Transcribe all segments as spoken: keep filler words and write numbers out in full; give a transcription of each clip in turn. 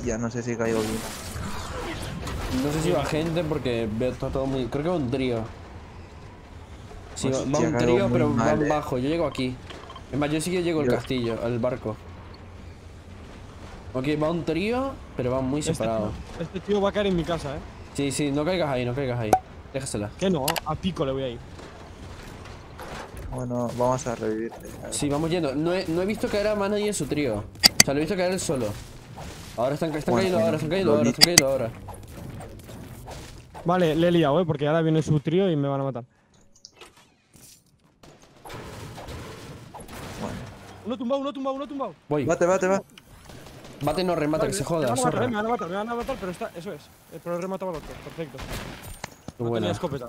Ya no sé si caigo bien. No sé si va gente porque veo está todo muy... Creo que va un trío. Sí, va, va Hostia, un caigo trío, muy pero mal, van eh. bajo. Yo llego aquí. Es más, yo sí que llego al Yo- castillo, al barco. Ok, va un trío, pero van muy Este separados. tío, este tío va a caer en mi casa, ¿eh? Sí, sí, no caigas ahí, no caigas ahí. Déjasela. Que no, a pico le voy a ir. Bueno, vamos a revivirte. A ver. Sí, vamos yendo. No he, no he visto caer a más nadie en su trío. O sea, lo he visto caer él solo. Ahora están, están Bueno, cayendo ahora, están cayendo lo ahora, vi. están cayendo ahora. Vale, le he liado, ¿eh? Porque ahora viene su trío y me van a matar. Bueno. Uno tumbado, uno tumbado, uno tumbado. Voy. Bate, bate, bate. Bate no remata, Vale, que se me joda, van a matar, zorra. eh, me van a matar, me van a matar, pero está, eso es. Eh, Pero he rematado al otro, perfecto. Qué No buena. tenía escopeta.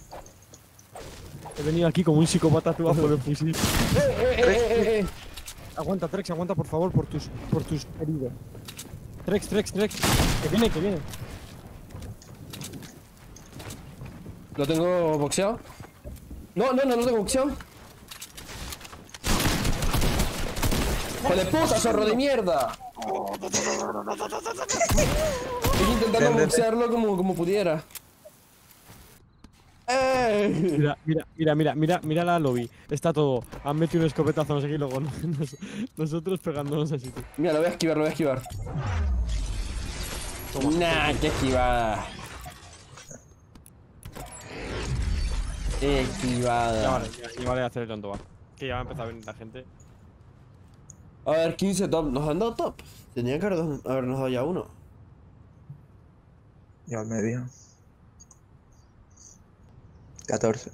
He venido aquí como un psicópata tú a por el fusil. ¡Eh, eh, eh, eh, eh! Aguanta, Trex, aguanta por favor por tus, por tus heridos. Trex, Trex, Trex. Que viene, que viene. ¿Lo tengo boxeado? No, no, no lo tengo boxeado. ¡Hijo de puta, zorro de mierda! Estoy intentando Vente. boxearlo como, como pudiera. ¡Eh! Mira, mira, mira, mira, mira, mira la lobby. Está todo. Han metido un escopetazo, no sé qué, y luego nos- nosotros pegándonos así. Tío. Mira, lo voy a esquivar, lo voy a esquivar. Nah, qué esquivada. Ya Esquivada. vale, ya, ya vale hacer el tonto, va. Que ya va a empezar a venir la gente. A ver, quince top. ¿Nos han dado top? Tendrían que haber- habernos dado ya uno. Ya al medio. catorce.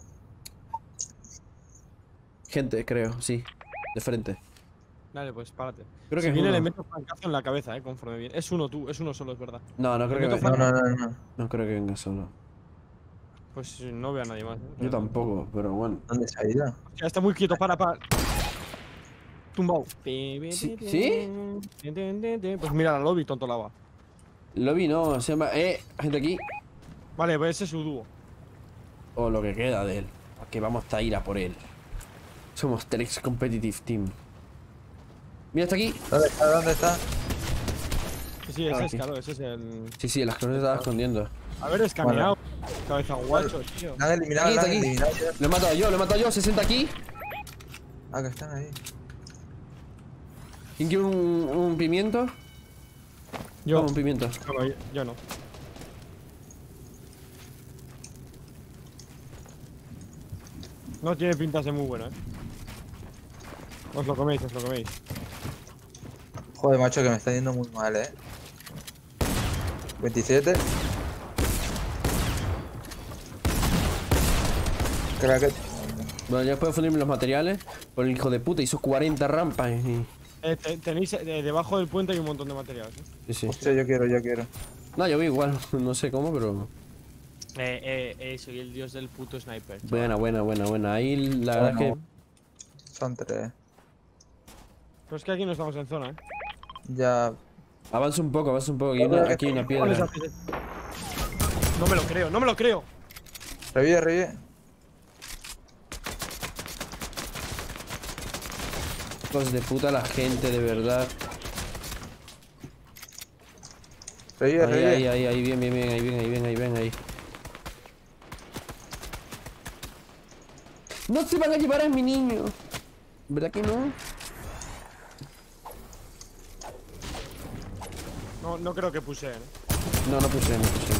Gente, creo, sí. De frente. Dale, pues párate. Creo que Si es viene uno. le meto francazo en la cabeza, eh, conforme viene. Es uno tú, es uno solo, es verdad. No, no Le creo que meto venga. No, no, no, no. No creo que venga solo. Pues no veo a nadie más. eh, Yo realmente. tampoco, pero bueno. ¿Dónde se ha ido? Ya está muy quieto, para, para. Tumbao. ¿Sí? ¿Sí? Pues mira la lobby, tonto lava. Lo vi, no, se llama. Eh, gente aquí. Vale, pues ese es su dúo. O lo que queda de él. Que vamos a ir a por él. Somos Telex Competitive Team. Mira, está aquí. ¿Dónde está? ¿Dónde está? Sí, sí, ese Ah, es, aquí. claro, ese es el. Sí, sí, las cosas se estaba escondiendo. A ver, escaneado. Cabeza guacho, tío. La han eliminado, Aquí, la está han aquí. eliminado ya. Lo he matado yo, lo he matado yo, sesenta aquí. Ah, que están ahí. ¿Quién quiere un, un pimiento? Yo. Toma un pimiento. No, yo, yo no. No tiene pinta de ser muy bueno, eh. Os lo coméis, os lo coméis. Joder, macho, que me está yendo muy mal, eh. veintisiete. Cracket. Bueno, ya puedo fundirme los materiales. Por el hijo de puta, hizo cuarenta rampas. Y... Eh, te- tenéis eh, debajo del puente hay un montón de materiales, eh. Sí, sí. Hostia, yo quiero, yo quiero. No, yo vi igual, no sé cómo, pero. Eh, eh, eh, soy el dios del puto sniper. Buena, buena, buena, buena. Ahí la verdad es que. Bueno. Son tres. Pero es que aquí no estamos en zona, eh. Ya. Avanza un poco, avanza un poco. Aquí hay una, aquí hay una ¿Cuál es la piedra. No me lo creo, no me lo creo. Revive, revive. Hijos de puta la gente, de verdad. Revive, Ahí, revive. ahí, ahí, ahí, bien, bien, bien, ahí, bien, ahí, bien, ahí, bien, ahí. No se van a llevar a mi niño. ¿Verdad que no? No, no creo que puse, eh. No, no puse, no puse.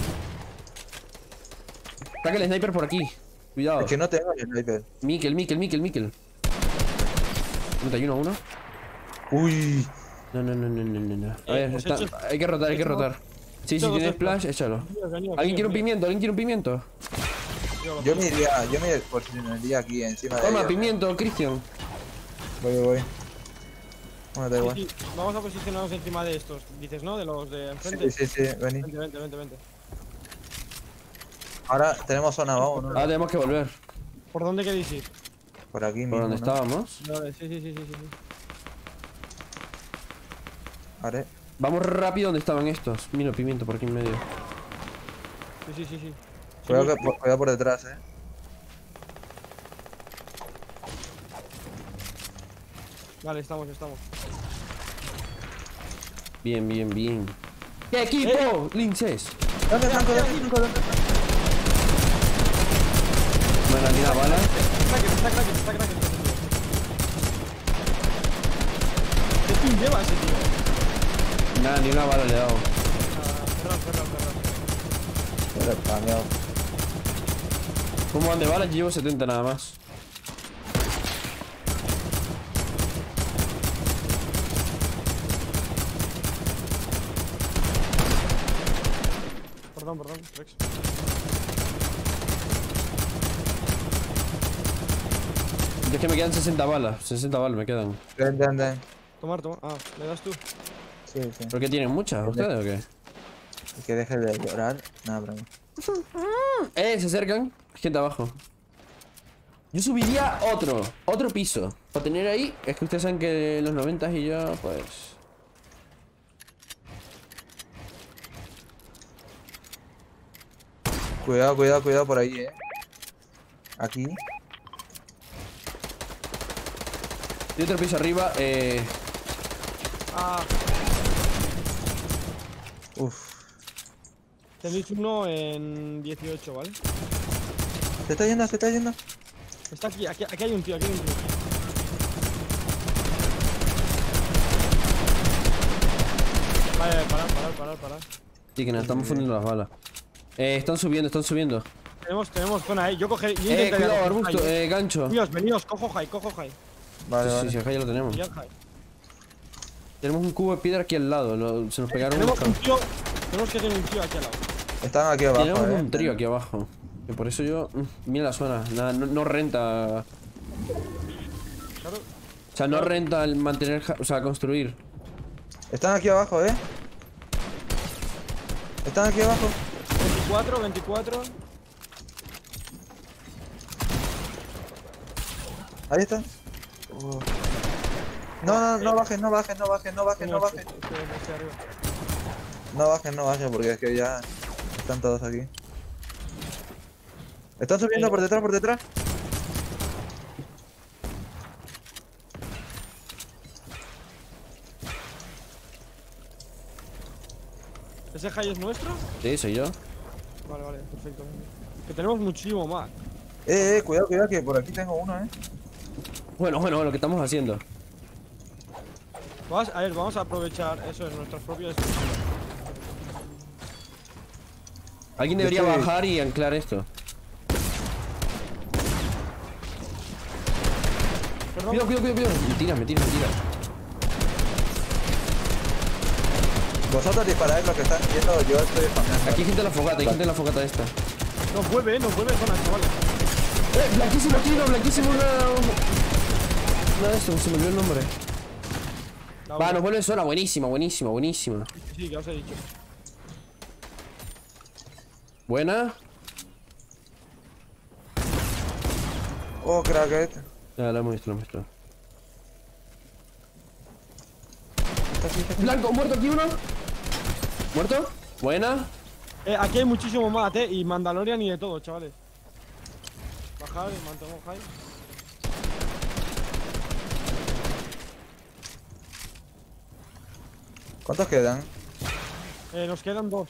Saca el sniper por aquí. Cuidado. Es que no tengo el sniper. Mikel, Mikel, Mikel, Mikel. noventa y uno a uno. Uy. No, no, no, no, no, no, no. A Eh, ver, hemos está- hecho- hay que rotar, hay que hecho- rotar. Sí, si hecho tienes dos splash, échalo. Venido, venido, ¿Alguien quiere un venido. pimiento? ¿Alguien quiere un pimiento? Yo, Yo me iría, yo me posicionaría aquí encima de Toma, ellos. pimiento, Cristian. Voy, voy, voy. Bueno, da igual. Sí, sí, vamos a posicionarnos encima de estos. Dices, ¿no? De los de enfrente. Sí, sí, sí, vení. Vente, vente, vente, vente. Ahora tenemos zona, vamos, ¿no? Ahora tenemos que volver. ¿Por dónde queréis ir? Por aquí mismo, Por donde ¿no? estábamos. Vale, sí, sí, sí, sí, sí. Vale. Vamos rápido donde estaban estos. Mira, pimiento por aquí en medio. Sí, sí, sí, sí. Cuidado, que, por, cuidado por detrás, eh. Vale, estamos, estamos. Bien, bien, bien. ¡Qué equipo! Linces. ¿Dónde, Franco? ¿Dónde, Franco? ¿Dónde? Me han tirado balas. Está crack, está crack, está crack. ¿Qué pin lleva ese tío? Nada, ni una bala le he dado. Cerrado, cerrado, cerrado. Pero español. ¿Cómo van de balas? Llevo setenta nada más. Perdón, perdón, Rex. Es que me quedan sesenta balas. sesenta balas me quedan. Ven, ven, ven. Tomar, toma. Ah, ¿le das tú? Sí, sí. ¿Por qué tienen muchas ustedes o qué? Y que deje de llorar. Nada, broma. Eh, se acercan. Hay gente abajo. Yo subiría otro. Otro piso. Para tener ahí. Es que ustedes saben que en los noventa y yo, pues. Cuidado, cuidado, cuidado por ahí, eh. Aquí. Y otro piso arriba. Eh. Ah, Uf. tenéis uno en dieciocho, ¿vale? Se está yendo, se está yendo. Está aquí, aquí, aquí hay un tío, aquí hay un tío. Vale, parar, parar, parar, parar. Sí, que nos estamos fundiendo las balas. Eh, están subiendo, están subiendo. Tenemos, tenemos zona, eh. Yo cogeré. Yo Eh, intentaría cuidado, coger arbusto, high. eh, gancho. Veníos, veníos, cojo high, cojo high. Vale, Sí, vale. sí, acá ya lo tenemos. Pillad high. Tenemos un cubo de piedra aquí al lado. lo- se nos pegaron Tenemos unos un tío. Tenemos que tener un tío aquí al lado. Están aquí abajo, Tenemos eh. un trío aquí abajo. Que por eso yo. mm, Mira la zona. Nada, no, no renta. Claro. O sea, no renta el mantener. ja- O sea, construir. Están aquí abajo, eh. Están aquí abajo. veinticuatro, veinticuatro. Ahí están. Uh. No, no, no bajen, no bajen, no bajen, no bajen, no bajen. Estoy- estoy- estoy arriba. No bajen, no bajen, porque es que ya están todos aquí. Están subiendo por detrás, por detrás. ¿Ese high es nuestro? Sí, soy yo. Vale, vale, perfecto. Que tenemos muchísimo más. Eh, eh, cuidado, cuidado, que por aquí tengo uno, eh. Bueno, bueno, bueno, ¿qué estamos haciendo? Vamos, a ver, vamos a aprovechar eso en nuestras propias estructuras. Alguien debería estoy- bajar y anclar esto. Perdón. Cuidado, cuidado, cuidado, cuidado. Me tiras, me tiras, me tiras. Vosotros disparáis lo que están yendo, yo estoy spameando. Aquí hay gente en la fogata, hay gente en la fogata esta. Nos vuelve, nos vuelve zona, chavales. Eh, blanquísimo tiro, blanquísimo una. Una de esto, se me olvidó el nombre. La Va, una. nos vuelve zona, buenísima, buenísima, buenísima. Sí, sí, que os he dicho. Buena. Oh, cracket. Ya, lo hemos visto, lo hemos visto. Está aquí, está aquí. Blanco, muerto aquí uno. ¿Muerto? Buena. Eh, aquí hay muchísimo más, eh, y Mandalorian y de todo, chavales. Bajar y mantenemos high. ¿Cuántos quedan? Eh, nos quedan dos.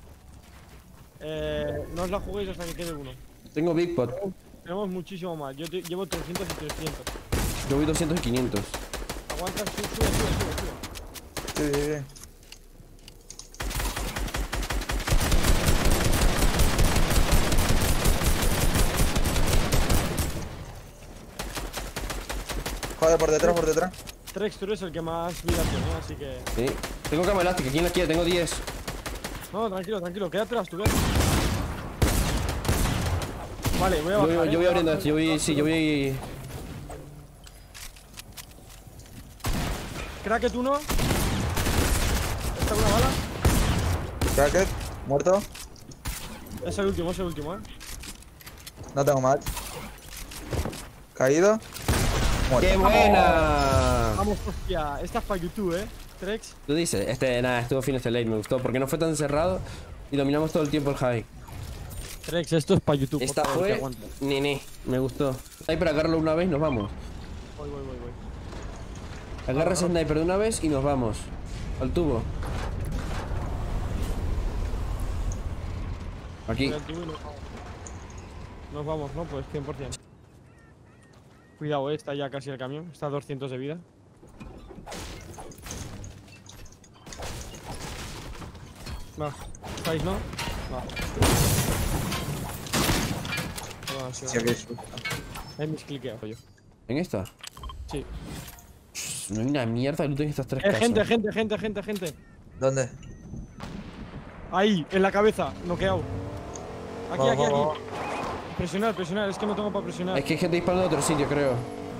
Eh, no os la juguéis hasta que quede uno. Tengo Big Pot. Tenemos muchísimo más. Yo te- llevo trescientos y trescientos. Yo voy doscientos y quinientos. Aguanta, sube, sube, sube, sube. Sí, sí, sí. Joder, por detrás, por detrás. Trex, tú eres el que más vida tiene, así que... Sí. Tengo cama elástica, ¿quién la quiere? Tengo diez. No, tranquilo, tranquilo, quédate las tuyas. Vale, voy a Yo, bajar. voy- eh, yo voy abriendo bajar. esto, yo voy. Sí, yo voy. Cracket uno. Esta una bala. Cracket, muerto. Es el último, es el último, eh. No tengo match. Caído. Muerto. ¡Qué buena! Vamos, hostia. Esta es para YouTube, eh. Trex. Tú dices, este, nada, estuvo fino este late, me gustó, porque no fue tan cerrado y dominamos todo el tiempo el high. Trex, esto es para YouTube. Esta por favor, que fue, aguante. nene, me gustó. Sniper, agarrarlo una vez y nos vamos. Voy, voy, voy, voy. Agarra ese sniper de una vez y nos vamos. Al tubo. Aquí. Voy al tubo y nos vamos. Nos vamos, ¿no? Pues cien por cien. Cuidado, eh, está ya casi el camión. Está a doscientos de vida. Va. ¿Estáis, no? Va. Va, sí, va. Sí, aquí es justo. Ahí mis cliqueos yo. ¿En esta? Sí. No hay una mierda de loot en estas tres Eh, casas. gente, gente, gente, gente, gente. ¿Dónde? Ahí, en la cabeza, noqueado. Aquí, Vamos, aquí, aquí. vamos, Presionar, presionar, es que no tengo para presionar. Es que hay gente disparando de otro sitio, creo.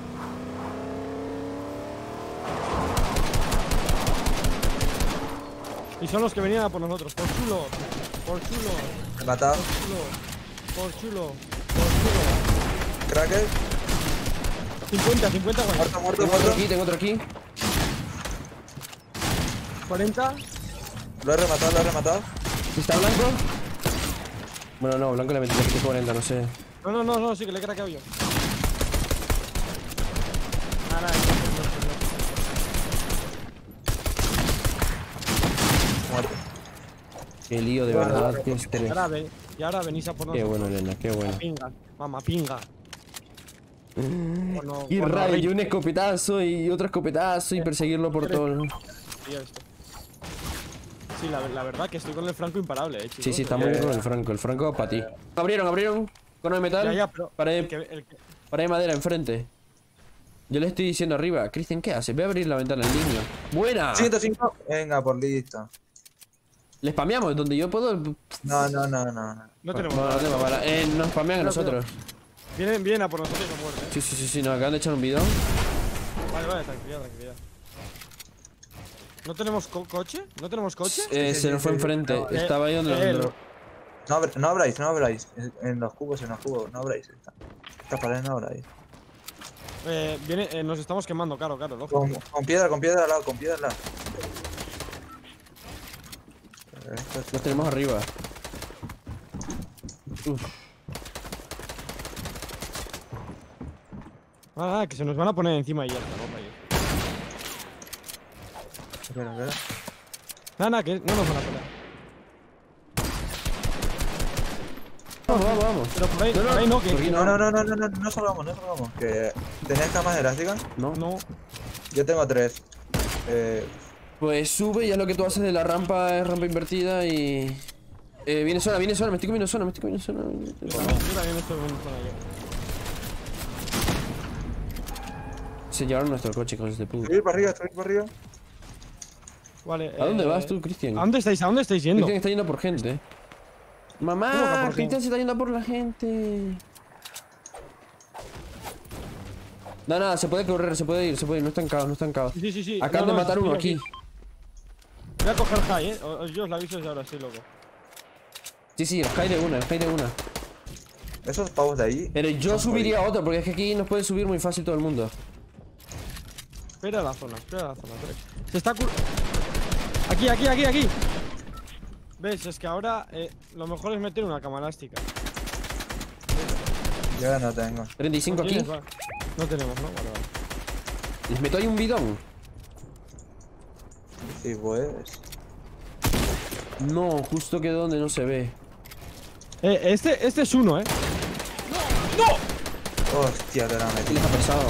Y son los que venían a por nosotros. Por chulo, por chulo, He matado. chulo, por chulo, por chulo. Cracker. cincuenta, cincuenta, Muerto, muerto, Tengo otro muerto. aquí, tengo otro aquí. cuarenta. Lo he rematado, lo he rematado. ¿Está blanco? Bueno, no, blanco le metí cuarenta, no sé. No, no, no, no, sí que le he craqueado yo. Nada, nada, no, Muerto. Qué lío, de Bueno, verdad, qué no, no. Y estrés. ahora, ven, y ahora venís a por Qué nosotros. bueno, Elena, qué bueno. Pinga, mamá, pinga. Cuando- Y cuando rayo, y rey- un escopetazo y otro escopetazo y perseguirlo por todo. el- Tío, esto. Sí, la, la verdad que estoy con el Franco imparable, eh, chicos. Sí, sí, está muy bien con el Franco. El Franco para ti. Abrieron, abrieron. Cono de metal. Ya, ya, pero Pared, el que, el que- pared de madera enfrente. Yo le estoy diciendo arriba. Cristian, ¿qué hace? Ve a abrir la ventana al niño. ¡Buena! ciento cinco. Venga, por listo. ¿Le spameamos? Donde yo puedo. No, no, no, no. no. no tenemos No, no nada. tengo bala. Eh, nos spamean a Cuidado, nosotros. Vienen, vienen a por nosotros y nos muerden. Sí, sí, sí, sí. Nos acaban de echar un bidón. Vale, vale, tranquilidad, tranquilidad. ¿No tenemos co- coche? ¿No tenemos coche? Eh, sí, se sí, nos fue sí. enfrente. No, eh, Estaba ahí donde eh, lo- lo- No, abr- no abráis, no abráis. En- En los cubos, en los cubos, no abráis. Esta, esta pared no abráis. Eh, viene, eh, nos estamos quemando, claro, claro, lógico. Con, con piedra, con piedra al lado, con piedra al lado. Esto es- Los tenemos arriba. Uf. Ah, ah, que se nos van a poner encima y ya está, ¿no? Ahí. Espera, espera. Nada, nada, que no nos van a poner. Vamos, vamos, vamos. Pero por ahí, No, no, por ahí no, que... por aquí No, no, no, no, no, no, no salgamos, no salgamos. Que tenéis camas elásticas. No. No, Yo tengo tres. Eh, Pues sube, ya lo que tú haces de la rampa es rampa invertida y... Eh, viene zona, viene zona, me estoy comiendo zona, me estoy comiendo zona. yo también estoy en zona yo. Se llevaron nuestro coche, hijos de puta. subir para arriba, subir para arriba. Vale, ¿A dónde eh, vas tú, Cristian? ¿A dónde estáis? ¿A dónde estáis yendo? Cristian está yendo por gente. ¿Cómo que Mamá, por Cristian gente? se está yendo por la gente. No, nada, se puede correr, se puede ir, se puede ir, no está en caos, no está en caos. Sí, sí, sí. Acaban No, de no, matar sí, uno sí, aquí. sí. Voy a coger high, eh. O- Yo os la aviso desde ahora, sí, loco. Sí, sí, el high de una, el high de una. Esos pavos de ahí. Pero yo son subiría otro, porque es que aquí nos puede subir muy fácil todo el mundo. Espera la zona, espera la zona. Espera. Se está cur... Aquí, aquí, aquí, aquí. ¿Ves? Es que ahora eh, lo mejor es meter una cama elástica. jodidos. Yo ya no tengo. treinta y cinco ¿No aquí. tienes? Vale. No tenemos, ¿no? Vale, vale. Les meto ahí un bidón. Sí, pues. No, justo que donde no se ve. Eh, este, este es uno, eh. Hostia, te la ¿Qué metí. les ha pasado?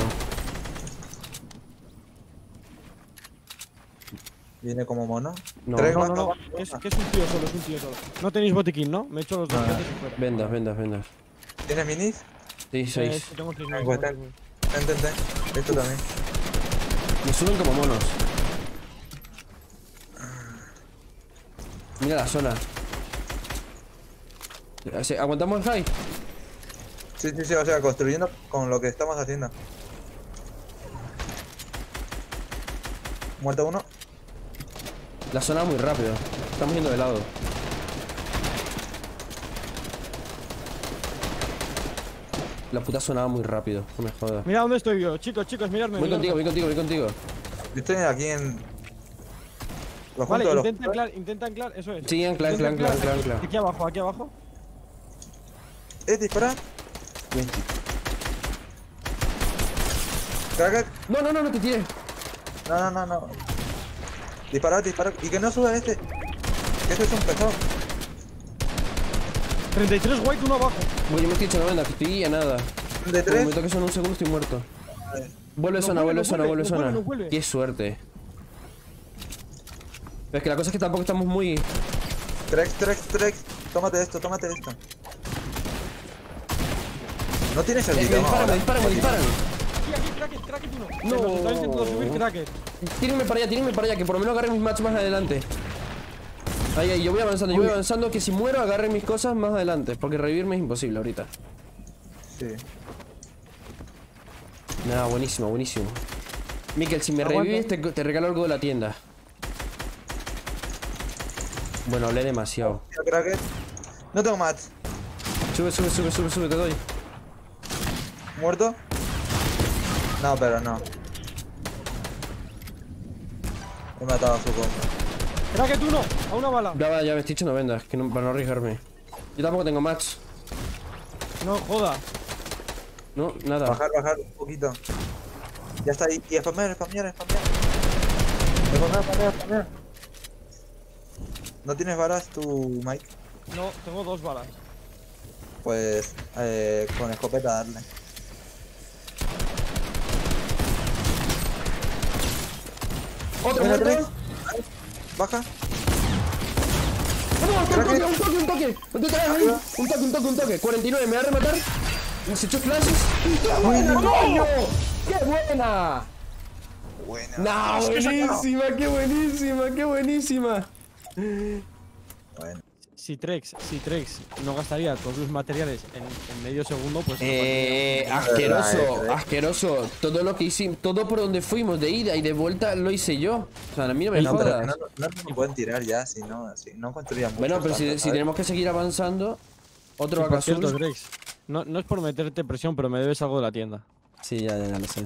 Viene como mono. No. Tres No, más, no, no. más, Es, más. que es un tío solo, es un tío solo. No tenéis botiquín, ¿no? Me he hecho los dos Ah. gatos y fuera. Vendas, vendas, vendas. ¿Tienes minis? Sí, Eh, seis. sí, tengo seis Ah, mil, pues tengo ten. seis mil. Ten, ten, ten. Esto también. Me suben como monos. Mira la zona. ¿Se- ¿Aguantamos el high? Sí, sí, sí, o sea, construyendo con lo que estamos haciendo. Muerto uno. La zona muy rápido. Estamos yendo de lado. La puta sonaba muy rápido. No me jodas. Mira dónde estoy yo, chicos, chicos, miradme. Voy miradme. contigo, voy contigo, voy contigo. Yo estoy aquí en. Lo Vale, junto, lo intenta junto. anclar, intenta anclar, eso es. Sí, ancla, ancla, Intenta ancla, ancla, ancla. Aquí abajo, aquí abajo. Eh, dispara. Cracker. No, no, no, no te tires. No, no, no, no. Dispara, dispara. Y que no suba este. Que este es un pesado. treinta y tres white, uno abajo. Voy, yo me estoy echando venda, que estoy a nada. ¿treinta y Como me tres? toque solo un segundo, estoy muerto. Vale. Vuelve No zona, vuelve, vuelve no zona, vuelve, vuelve no zona. vuelve, no vuelve. Qué suerte. Pero es que la cosa es que tampoco estamos muy... Trex, Trex, Trex. Tómate esto, tómate esto. No tienes el Eh, me bidón disparan, me ahora. disparan, me disparan. Aquí, aquí, cracket, cracket uno. No. Nos está intentando subir cracket. Tírenme para allá, tírenme para allá, que por lo menos agarren mis matches más adelante. Ahí, ahí, yo voy avanzando, yo voy avanzando, que si muero agarren mis cosas más adelante. Porque revivirme es imposible ahorita. Sí. Nada, buenísimo, buenísimo. Mikel, si me Aguanta. revives te, te regalo algo de la tienda. Bueno, hablé demasiado. Mira, Cracket. No tengo mats. Sube, sube, sube, sube, sube, te doy. ¿Muerto? No, pero no. He matado a su compa. Cracket uno, a una bala. Ya va, ya me estoy echando vendas, que no, para no arriesgarme. Yo tampoco tengo match. No joda. No, nada. Bajar, bajar un poquito. Ya está ahí. Y spamear, spamear, spamear. Spamear, spamear, spamear. ¿No tienes varas tú, Mike? No, tengo dos balas. Pues eh, con escopeta darle. Otro Mira, muerto. Trex. Baja. No, un toque, un toque, un toque. Un toque, ahí. Un toque, un toque, un toque. cuarenta y nueve, me va a rematar. Se echó flashes. ¡Qué buena, coño! ¡Qué buena! Buena. No, buenísima, qué buenísima, qué buenísima. Bueno. Si Trex, si Trex no gastaría todos sus materiales en, en medio segundo, pues... Eh, Verdad, asqueroso, eh, asqueroso. Todo lo que hicimos, todo por donde fuimos, de ida y de vuelta, lo hice yo. O sea, a mí no me No, pero jodas. no, no, no nos pueden tirar ya, si no, si no construían mucho. Bueno, pero si, si tenemos que seguir avanzando, otro vaca Por cierto, azul. Trex, no, no es por meterte presión, pero me debes algo de la tienda. Sí, ya, ya, ya lo sé.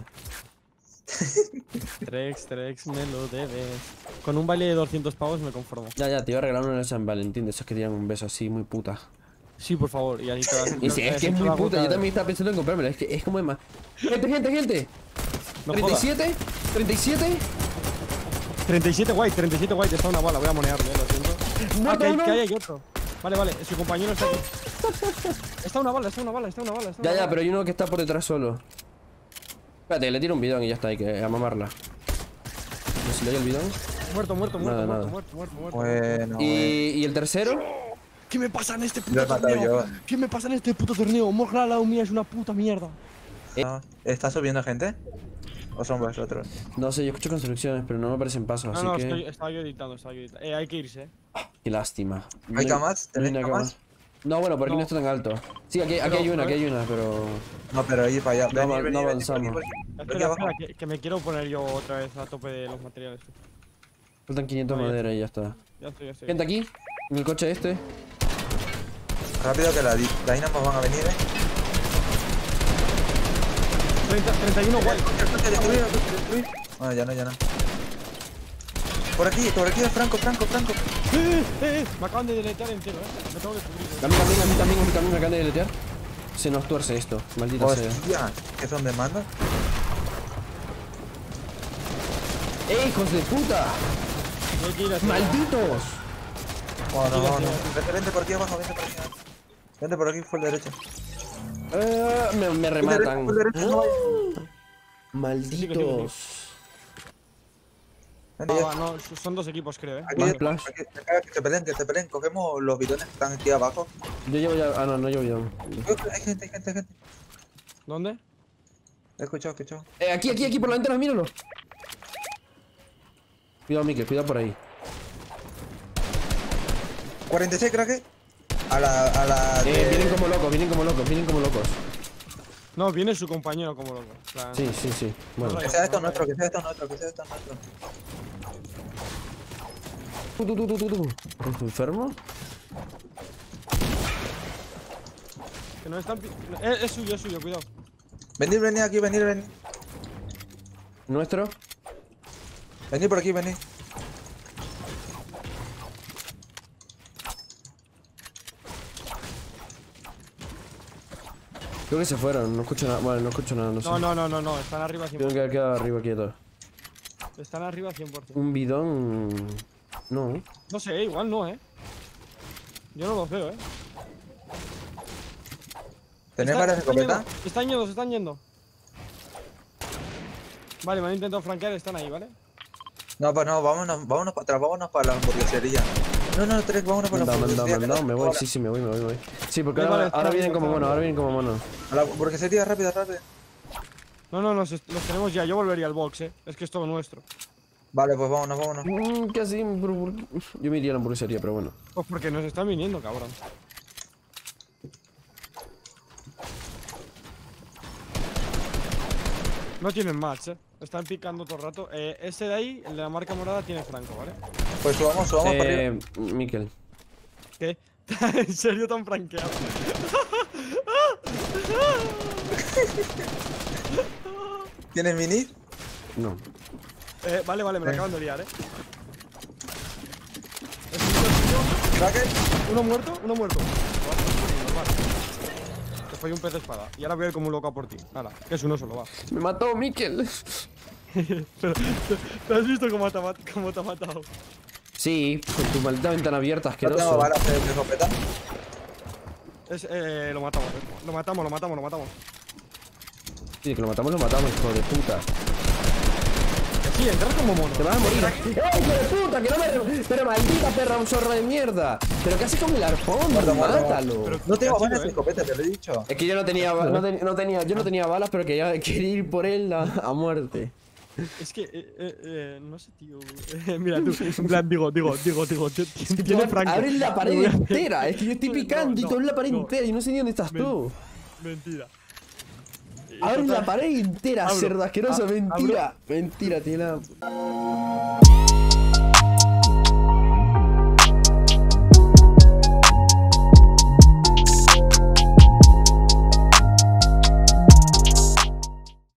Trex, Trex, me lo debes. Con un baile de doscientos pavos me conformo. Ya, ya, te iba a regalar uno en el San Valentín, de esos que tiran un beso así, muy puta. Sí, por favor, y ahí te das- Y sí, es que es muy puta, yo también estaba pensando en comprármelo, es que es como es más. Gente, gente, gente. No treinta y jodas. siete, treinta y siete. treinta y siete white, treinta y siete white, está una bala, voy a monearlo, eh, lo siento. No, ah, que, hay, no, que no. hay, hay otro. Vale, vale, su compañero está aquí. Está una bala, está una bala, está una bala. Está una Ya, ya, bala. pero hay uno que está por detrás solo. Espérate, le tiro un bidón y ya está, hay que a mamarla. No se le dio el bidón. Muerto, muerto, muerto, Nada, muerto, nada. muerto, muerto, muerto. Bueno, Y, bueno. y el tercero. ¿Qué me pasa en este Lo puto he matado torneo? yo. ¿Qué me pasa en este puto torneo? Morra al lado mía es una puta mierda. No, ¿está subiendo gente? ¿O son vosotros? No sé, yo escucho construcciones, pero no me parecen pasos, No, así no, que. estoy, estaba yo editando, estaba yo editando. Eh, hay que irse, eh. Qué lástima. ¿Hay No camas? no hay ¿Tenéis nada camas? cama. No, bueno, por aquí no. No. está tan alto. Sí, aquí, aquí Pero, hay una, a aquí ver. hay una, pero. No, pero ir para allá. No Vení, avan- vení, no vení, por aquí, avanzamos. por aquí, por aquí Espera, abajo. espera, que, que me quiero poner yo otra vez a tope de los materiales. Faltan quinientos No, ya madera y ya está. Ya estoy, ya estoy. Gente aquí, en el coche este. Rápido que la di- Dynamos van a venir, eh. treinta, treinta y uno white. Coche, destruir, coche, destruir. Bueno, ya no, ya no. Por aquí, por aquí, Franco, Franco, Franco. Eh, eh, eh, me acaban de deletear entero, eh. Me tengo que cubrir. A mí también, a mí también, a mí también me acaban de deletear. Se nos tuerce esto, maldita sea. Hostia, ¿qué son de mando? ¡Eh, hijos de puta! Hay que ir hacia- ¡Malditos! Bueno, Tira, no, no. tira. Vente, vente por aquí abajo, vente por aquí. Vente por aquí, por el derecho. Eh, me, me Por el derecho, rematan. por el derecho, no vayas. Malditos. Vente, Ah, ya. va, no, son dos equipos, creo, eh. Aquí, Más aquí, flash. aquí, que te peleen, que te peleen. Cogemos los bidones que están aquí abajo. Yo llevo ya. Ah, no, no llevo ya. Uy, hay gente, hay gente, hay gente. ¿Dónde? He escuchado, he escuchado. Eh, aquí, aquí, aquí por la ventana, míralo. Cuidado, Mike, cuidado por ahí. cuarenta y seis, crack. A la. A la. Eh, de- vienen como locos, vienen como locos, vienen como locos. No, viene su compañero como loco. en plan- Sí, sí, sí. Bueno. Que sea esto nuestro, que sea esto nuestro, que sea esto nuestro. Tú, tú, tú, tú, tú, tú. ¿Estás enfermo? Que no están. pi- Eh, es suyo, es suyo, cuidado. Venid, venid aquí, venid, venid. ¿Nuestro? Venid por aquí, venid. Creo que se fueron, no escucho nada. Bueno, no escucho nada, no sé. No, no, no, no, no, están arriba cien Tengo por que haber quedado arriba quieto. ciento. Están arriba cien por ciento. Un bidón. No. No sé, igual no, eh. Yo no los veo, eh. ¿Tenéis Está- varias se están escopetas? yendo, Se están yendo, se están yendo. Vale, me han intentado franquear, están ahí, ¿vale? No, pues no, vámonos, vámonos para atrás, vámonos para la hamburguesería. No, no, tres, vámonos para la Manda, manda, hamburguesería. manda, me voy, Ahora, sí, sí, me voy, me voy, me voy. Sí, porque Vale, ahora, vale, ahora está vienen bien, como está monos, bien. ahora vienen como monos. A la hamburguesería, rápido, rápido. No, no, nos est- los tenemos ya. Yo volvería al box, eh. Es que es todo nuestro. Vale, pues vámonos, vámonos. Mm, casi, yo me iría a la hamburguesería, pero bueno. Pues porque nos están viniendo, cabrón. No tienen match, eh. Están picando todo el rato. Eh, ese de ahí, el de la marca morada, tiene franco, ¿vale? Pues subamos, subamos para arriba. Eh, Miquel. ¿Qué? ¿En serio tan franqueado? ¿Tienes mini? No. Eh, vale, vale, me lo Eh. acaban de liar, eh. Es un ¿Cracker? Uno muerto, uno muerto. Normal. Te falló un pez de espada. Y ahora voy a ir como un loco a por ti. Nada, que es uno solo, va. Me mató Miquel. Pero, ¿te has visto cómo te ha, mat- cómo te ha matado? Sí, con tu maldita ventana abierta, No tengo asqueroso. balas de escopeta. Es, eh, lo matamos, eh. Lo matamos, lo matamos, lo matamos. Sí, que lo matamos, lo matamos, hijo de puta. Sí, entrar como mono. Te vas a morir. ¡Eh, hijo de puta! ¡Que no me... Pero maldita perra, un zorro de mierda. ¿Pero qué haces con el arpón? Muerto, muerto, Mátalo. Pero- No tengo Cachito, balas de eh. escopeta, te lo he dicho. Es que yo no tenía, ba- no, ten- no tenía, yo no tenía balas, pero quería, quería ir por él a, a muerte. Es que, eh, eh, eh, no sé, tío. Eh, mira tú, en plan, digo, digo, digo, digo, t- t- tiene franco. Abres la pared Me voy a- entera. Es que yo estoy No, picando y no, tú abres la pared no. entera y no sé ni dónde estás Men- tú. Mentira. Abres Total- la pared entera, Abro, cerdo asqueroso. a- Mentira. Mentira, tío.